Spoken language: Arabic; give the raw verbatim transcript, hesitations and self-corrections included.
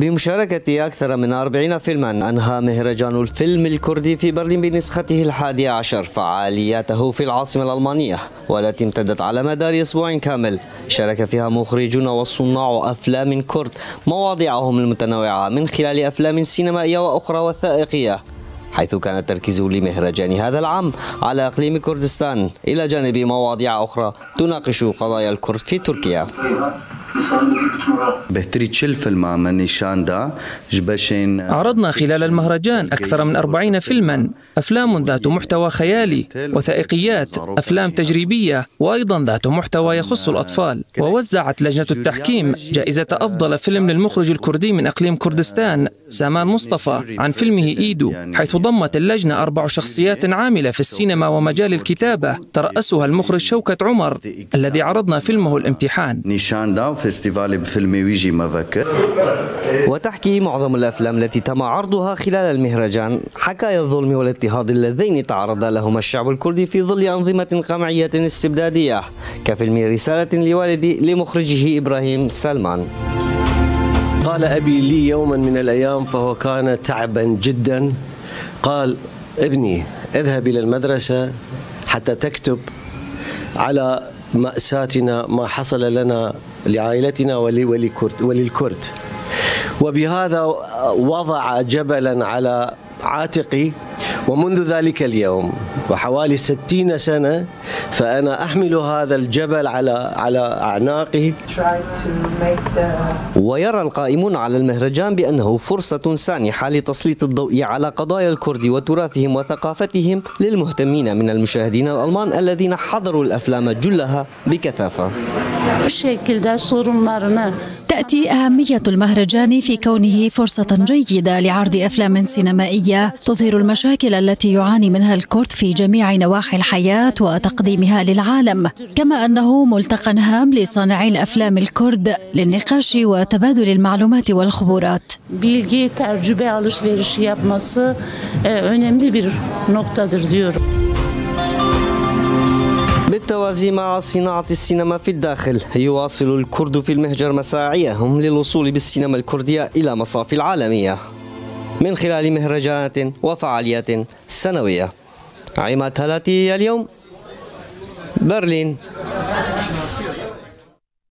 بمشاركة أكثر من أربعين فيلما أنهى مهرجان الفيلم الكردي في برلين بنسخته الحادية عشر فعالياته في العاصمة الألمانية، والتي امتدت على مدار أسبوع كامل شارك فيها مخرجون وصناع أفلام كرد مواضيعهم المتنوعة من خلال أفلام سينمائية وأخرى وثائقية، حيث كان التركيز لمهرجان هذا العام على إقليم كردستان إلى جانب مواضيع أخرى تناقش قضايا الكرد في تركيا. عرضنا خلال المهرجان أكثر من أربعين فيلما، أفلام ذات محتوى خيالي، وثائقيات، أفلام تجريبية، وأيضا ذات محتوى يخص الأطفال. ووزعت لجنة التحكيم جائزة أفضل فيلم للمخرج الكردي من إقليم كردستان سامان مصطفى عن فيلمه إيدو، حيث ضمت اللجنة أربع شخصيات عاملة في السينما ومجال الكتابة ترأسها المخرج شوكت عمر الذي عرضنا فيلمه الامتحان. وتحكي معظم الأفلام التي تم عرضها خلال المهرجان حكايا الظلم والاضطهاد اللذين تعرض لهما الشعب الكردي في ظل أنظمة قمعية استبدادية، كفيلم رسالة لوالدي لمخرجه إبراهيم سلمان. قال أبي لي يوما من الأيام فهو كان تعبا جدا، قال: ابني اذهب إلى المدرسة حتى تكتب على مأساتنا ما حصل لنا لعائلتنا وللكرد. وبهذا وضع جبلا على عاتقي، ومنذ ذلك اليوم وحوالي ستين سنة فأنا أحمل هذا الجبل على على أعناقي. ويرى القائمون على المهرجان بأنه فرصة سانحة لتسليط الضوء على قضايا الكرد وتراثهم وثقافتهم للمهتمين من المشاهدين الألمان الذين حضروا الأفلام جلها بكثافة. تأتي أهمية المهرجان في كونه فرصة جيدة لعرض أفلام سينمائية تظهر المشاكل التي يعاني منها الكرد في جميع نواحي الحياة وتقديمها للعالم، كما أنه ملتقى هام لصانعي الأفلام الكرد للنقاش وتبادل المعلومات والخبرات. Bilgi, tecrübe alışverişi yapması önemli bir noktadır diyorum. بالتوازي مع صناعة السينما في الداخل، يواصل الكرد في المهجر مساعيهم للوصول بالسينما الكردية إلى مصاف العالمية من خلال مهرجانات وفعاليات سنوية. عماد هلاتي، اليوم، برلين.